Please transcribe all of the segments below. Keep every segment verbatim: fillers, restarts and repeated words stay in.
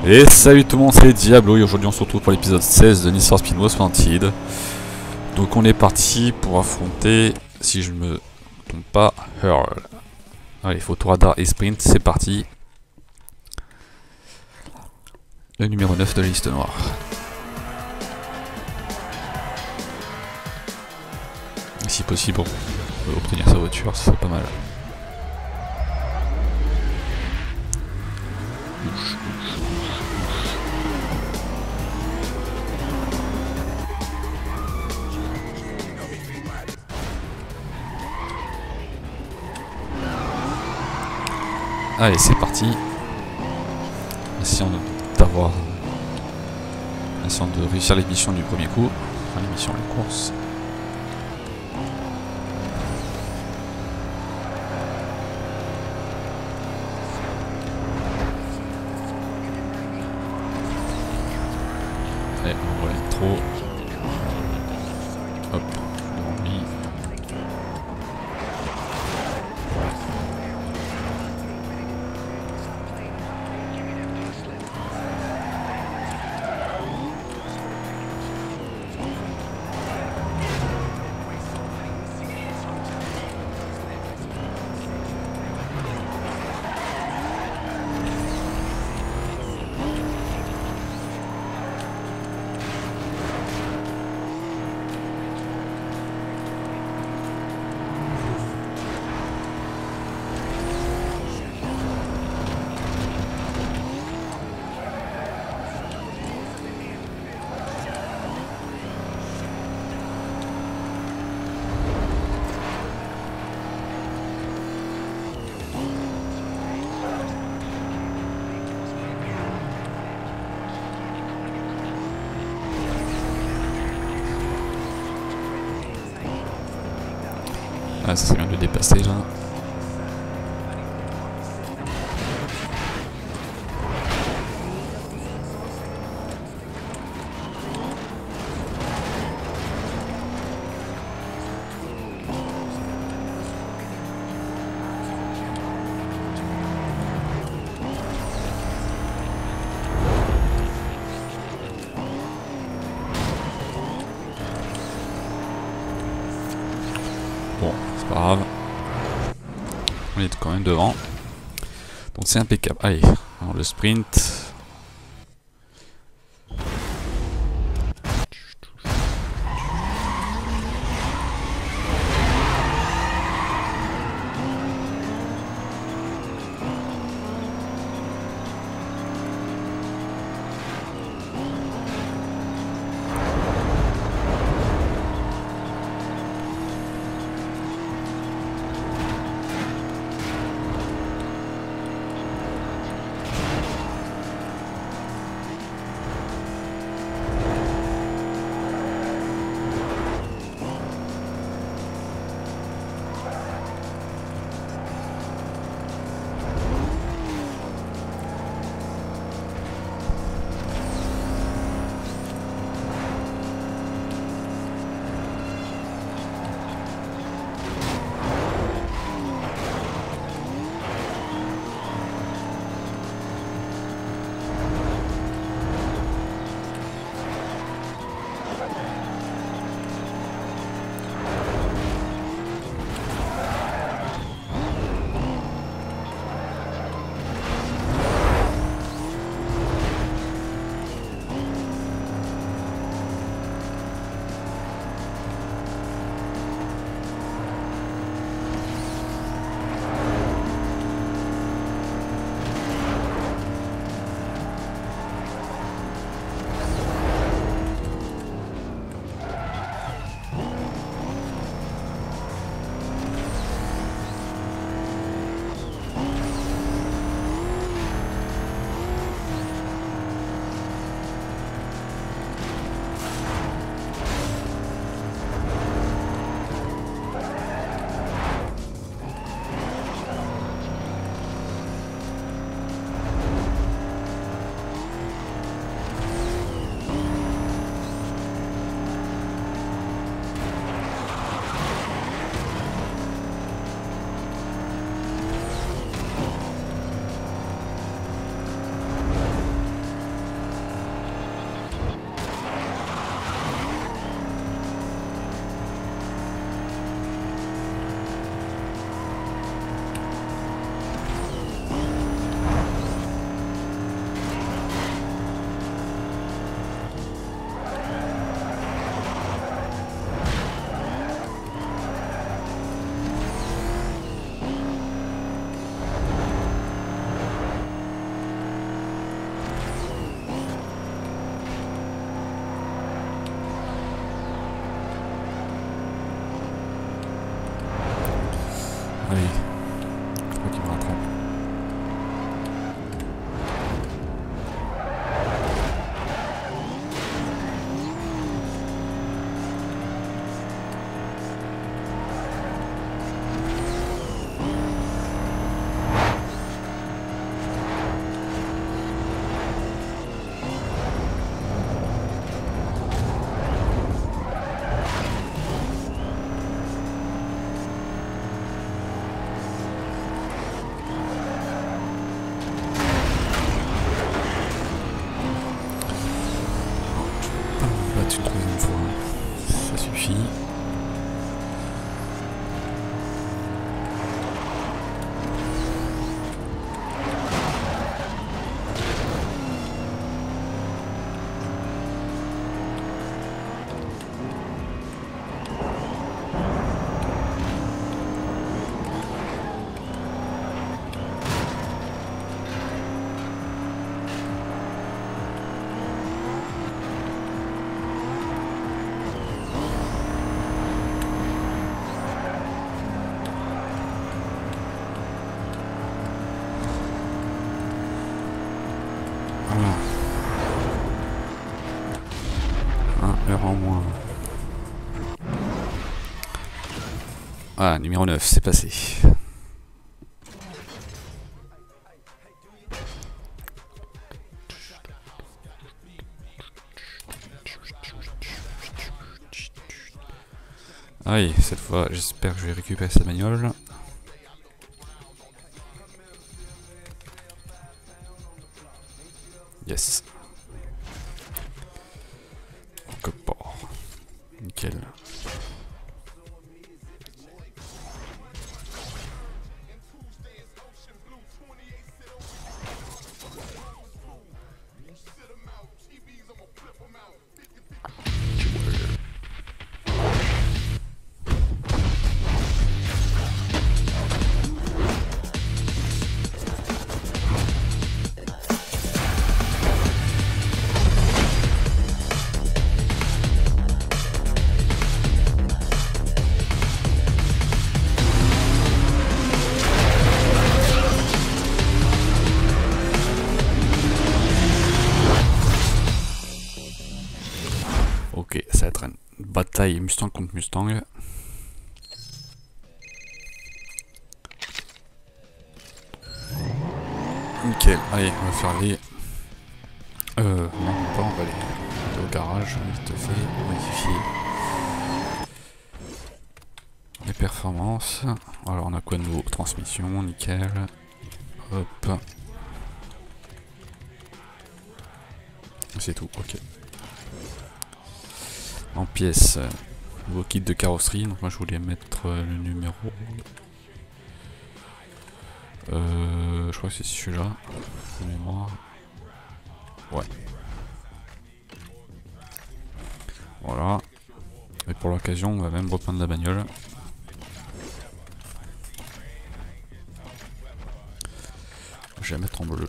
Et salut tout le monde, c'est Diablo et aujourd'hui on se retrouve pour l'épisode seize de Need for Speed Most Wanted. Donc on est parti pour affronter, si je me trompe pas, Earl. Allez, photo radar et sprint, c'est parti. Le numéro neuf de la liste noire. Et si possible, on peut obtenir sa voiture, ça serait pas mal. Allez, c'est parti. Essayons d'avoir, essayons de réussir l'émission du premier coup. Enfin, l'émission, la course. Allez, on va aller trop. Hop, devant lui. Ah, ça serait bien de le dépasser là. Bon, c'est pas grave. On est quand même devant. Donc c'est impeccable. Allez, alors le sprint. Un heure en moins. Ah, numéro neuf, c'est passé. Allez, cette fois, j'espère que je vais récupérer cette bagnole. Yes. Port. Nickel. Ok, ça va être une bataille Mustang contre Mustang. Nickel, allez, on va faire les... Euh, non, pas, on va aller au garage, vite fait, modifier les performances. Alors on a quoi de nouveau? Transmission, nickel. Hop. C'est tout, ok. En pièces, nouveau kit de carrosserie, donc moi je voulais mettre le numéro... Euh, je crois que c'est celui-là, de mémoire. Ouais. Voilà. Et pour l'occasion, on va même repeindre la bagnole. Je vais la mettre en bleu.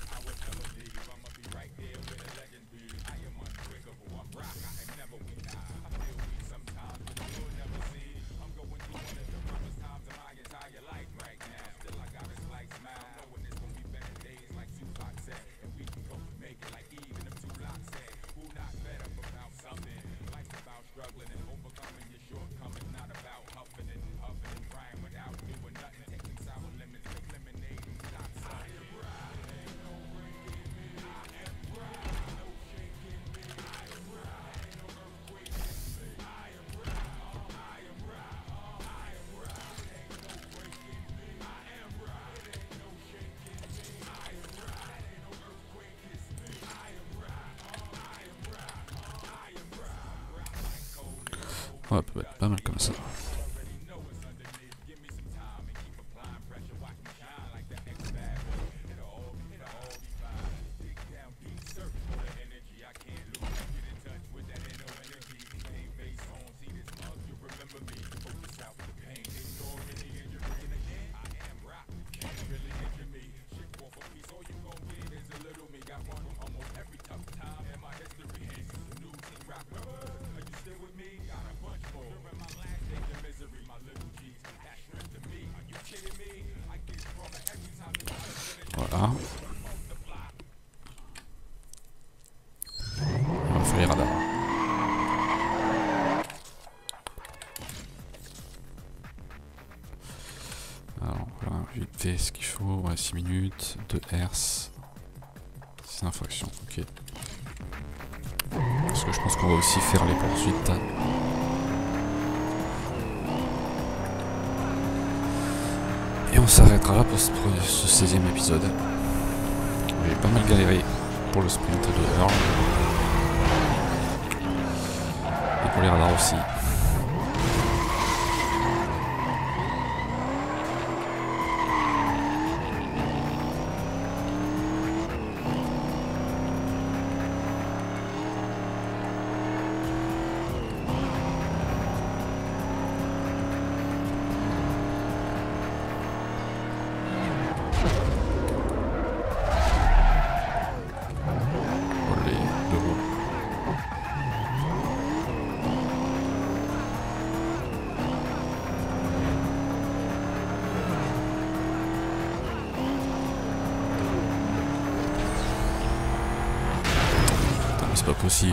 Ouais, ça peut être pas mal comme ça. Voilà. On va faire les radars. Alors voilà, vite fait ce qu'il faut, ouais, six minutes, deux hertz, six infractions, ok. Parce que je pense qu'on va aussi faire les poursuites. Et on s'arrêtera là pour ce, ce seizième épisode. J'ai pas mal galéré pour le sprint de Earl. Et pour les radars aussi. c'est pas possible.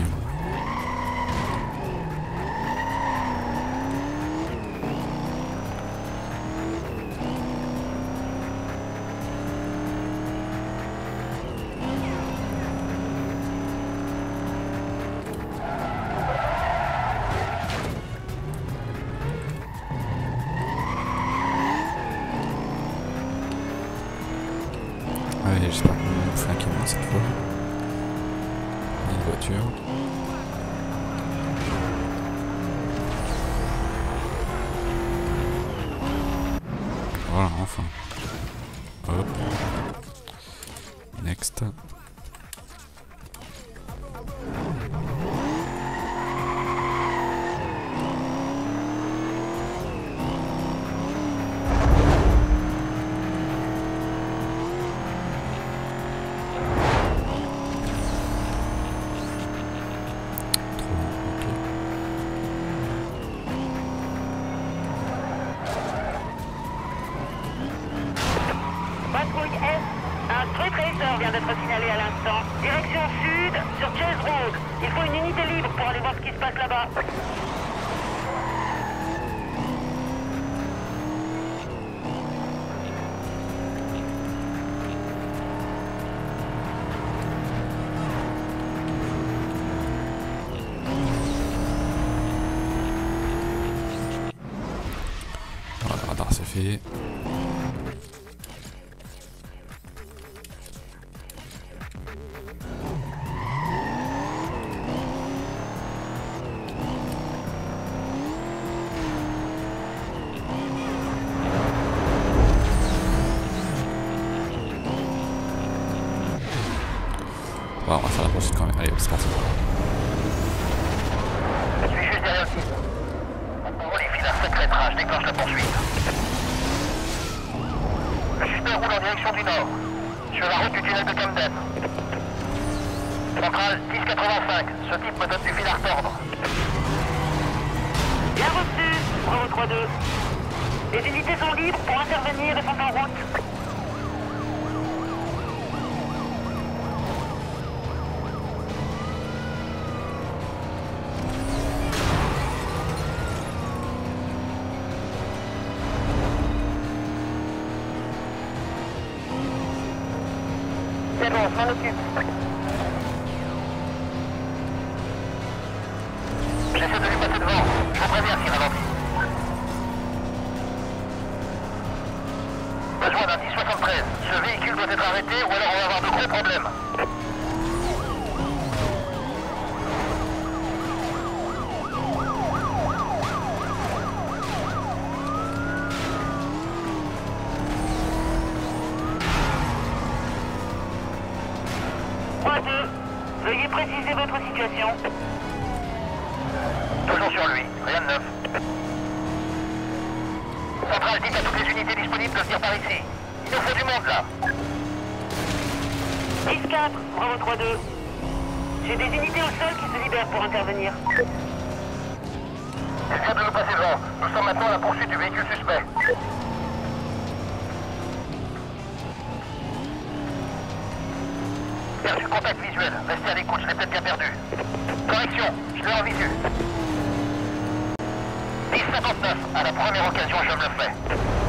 Allez, j'espère qu'on va me flanquer moins cette fois. Il y a une voiture. Voilà, enfin. Hop. Next. Un street racer vient d'être signalé à l'instant. Direction sud, sur Chase Road. Il faut une unité libre pour aller voir ce qui se passe là-bas. Voilà, le radar c'est fait. Bon, on va faire la poursuite quand même. Allez, c'est parti. Je suis juste derrière vous. Mon parole est file un secret trash, déclenche la poursuite. Le suspect roule en direction du nord, sur la route du tunnel de Camden. Centrale dix quatre-vingt-cinq, ce type me donne du fil à retordre. Bien reçu, Bravo trois deux. Les unités sont libres pour intervenir et sont en route. C'est bon, on s'en occupe. J'essaie de lui passer devant. Je vous préviens s'il ralentit. Besoin d'un dix soixante-treize. Ce véhicule doit être arrêté ou alors on va avoir de gros problèmes. trois deux, veuillez préciser votre situation. Toujours sur lui, rien de neuf. Centrale, dites à toutes les unités disponibles de venir par ici. Il nous faut du monde là. dix quatre, Bravo trois deux. J'ai des unités au sol qui se libèrent pour intervenir. Il vient de nous passer devant. Nous sommes maintenant à la poursuite du véhicule suspect. Perçu contact visuel. Restez à l'écoute, je l'ai peut-être bien perdu. Correction, je l'ai en visu. dix cinquante-neuf, à la première occasion, je me le fais.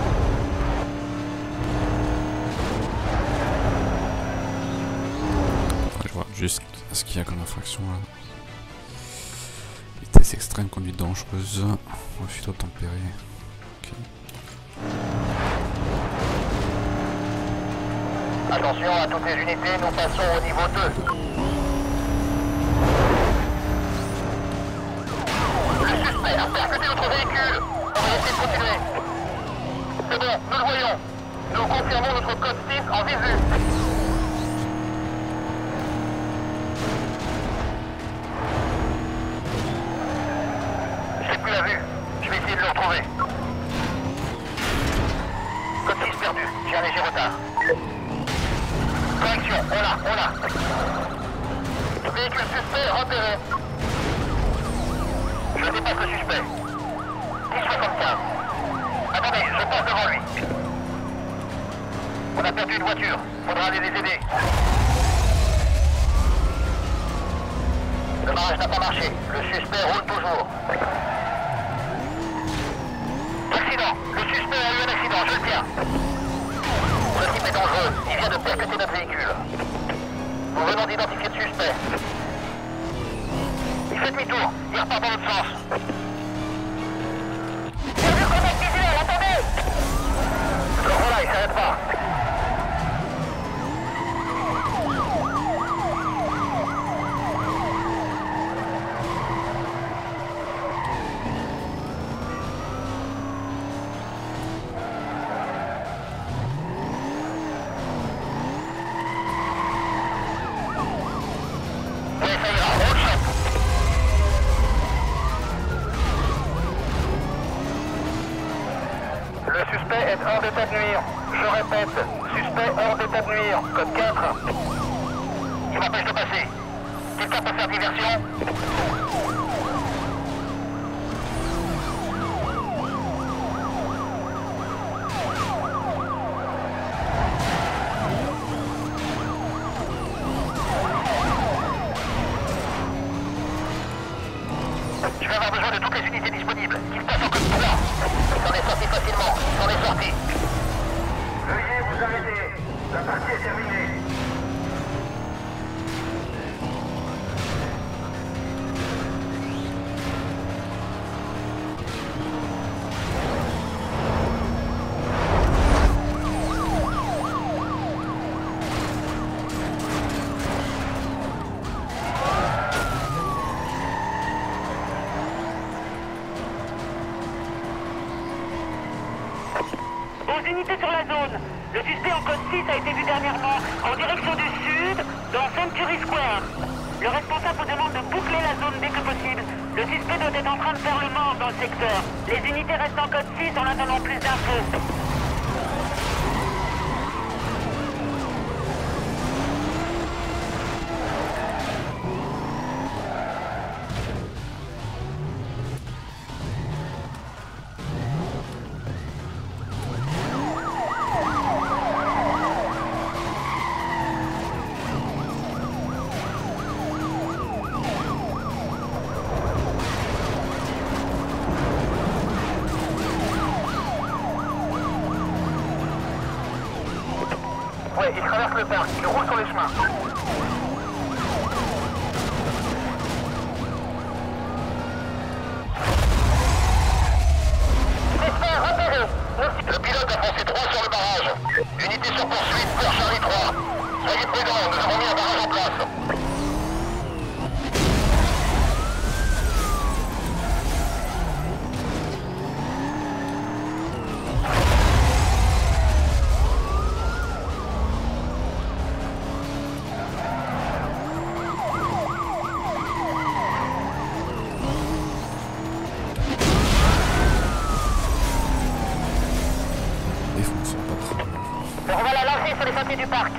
Ouais, je vois juste ce qu'il y a comme infraction là. Vitesse extrême, conduite dangereuse, refus tempéré. Ok. Attention à toutes les unités, nous passons au niveau deux. Le suspect a percuté notre véhicule. On va essayer de continuer. C'est bon, nous le voyons. Nous confirmons notre code six en visu. Je n'ai plus la vue. Je vais essayer de le retrouver. Code six perdu. J'ai un léger retard. Correction, on l'a, on l'a. Véhicule suspect repéré. Je dépasse le suspect. dix soixante-quinze. Attendez, je passe devant lui. On a perdu une voiture. Faudra aller les aider. Le barrage n'a pas marché. Le suspect roule toujours. Accident. Le suspect a eu un accident, je le tiens. Ce type est dangereux. Il vient de percuter notre véhicule. Nous venons d'identifier le suspect. Il fait demi-tour. Il repart dans l'autre sens. Perdu contact visuel, attendez! Le voilà, il s'arrête pas. Hors d'état de nuire. Je répète, suspect hors d'état de nuire. Code quatre. Il m'empêche de passer. Quelqu'un peut faire diversion? Je vais avoir besoin de toutes les unités disponibles. Il passe en code trois. Il s'en est sorti facilement. Il s'en est sorti. Veuillez vous arrêter. La partie est terminée. Aux unités sur la zone, le suspect en code six a été vu dernièrement en direction du sud, dans Century Square. Le responsable vous demande de boucler la zone dès que possible. Le suspect doit être en train de faire le mort dans le secteur. Les unités restent en code six en attendant plus d'infos. Ouais, il traverse le parc, il roule sur les chemins. Suspect repéré. Le pilote a foncé droit sur le barrage. Unité sur poursuite pour Charlie trois. Soyez prudents, nous avons mis un barrage en place. On va la lancer sur les sentiers du parc.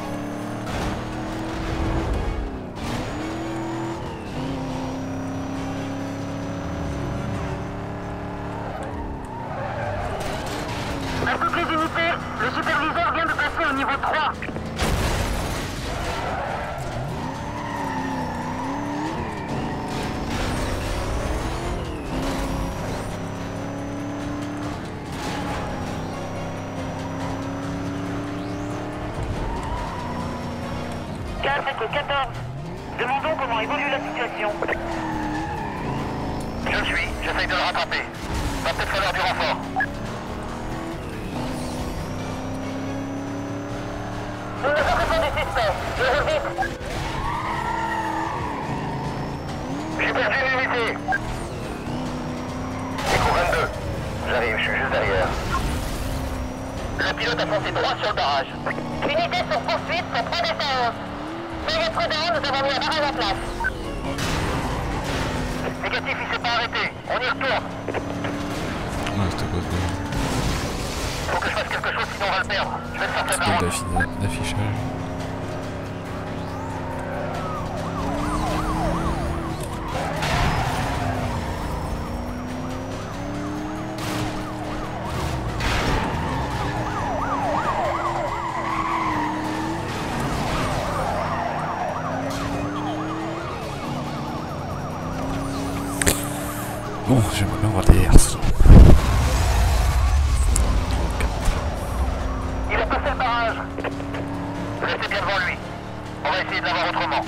À toutes les unités, le superviseur vient de passer au niveau trois. quatre quatorze. Demandons comment évolue la situation. Je le suis, j'essaye de le rattraper. Va peut-être falloir du renfort. Nous nous occupons du suspect. Je roule vite. J'ai perdu une unité. Écho vingt-deux. J'arrive, je suis juste derrière. Le pilote a foncé droit sur le barrage. Unité sur poursuite pour trois défenses. Soyez prudents, nous avons mis un barrage en place. Négatif, il s'est pas arrêté. On y retourne. Ouais, c'était pas de... Faut que je fasse quelque chose, sinon on va le perdre. Je vais le sortir Stop par là. d'affichage. Bon, j'aimerais bien voir des herses. Il a passé le barrage. Restez bien devant lui. On va essayer de l'avoir autrement.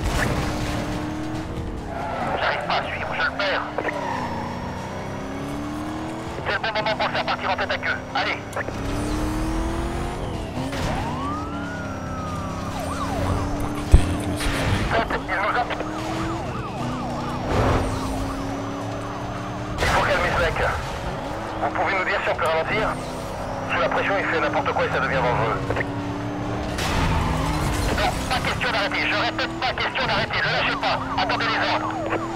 J'arrive pas à suivre, je le perds. C'est le bon moment pour le faire partir en tête à queue. Allez. Il nous a... Il faut calmer ce mec. Vous pouvez nous dire si on peut ralentir? Sous la pression, il fait n'importe quoi et ça devient dangereux. Non, pas question d'arrêter. Je répète, pas question d'arrêter. Ne lâchez pas. Attendez les ordres.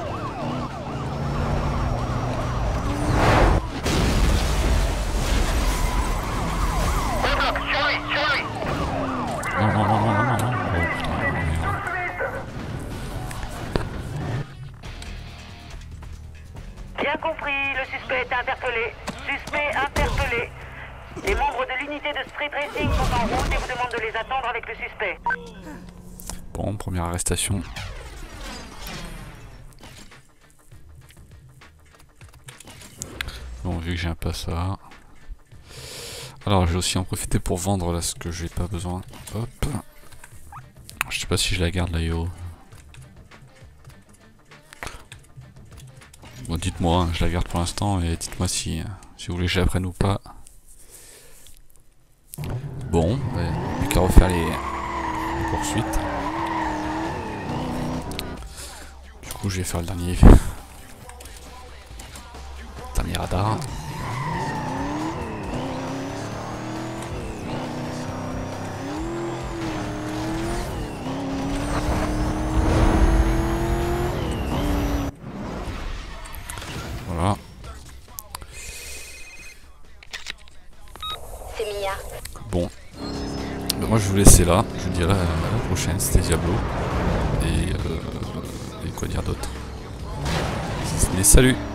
On bloque. Sur lui, sur lui. Non, non, non, non, non, non. Bien compris, le suspect est interpellé. Suspect interpellé. Les membres de l'unité de street racing sont en route et vous demandent de les attendre avec le suspect. Bon, première arrestation. Bon, vu que j'ai un peu ça. Alors, je vais aussi en profiter pour vendre là ce que j'ai pas besoin. Hop. Je sais pas si je la garde la I O. Bon, dites-moi, hein, je la garde pour l'instant et dites-moi si, si vous voulez que je la prenne ou pas. Bon, ouais, plus qu'à refaire les, les poursuites. Du coup, je vais faire le dernier, dernier radar. Voilà. C'est Mia. Bon. Ben moi je vais vous laisser là. Je vous dirai à la prochaine. C'était Diablo. Et, euh, et quoi dire d'autre? Si ce n'est salut!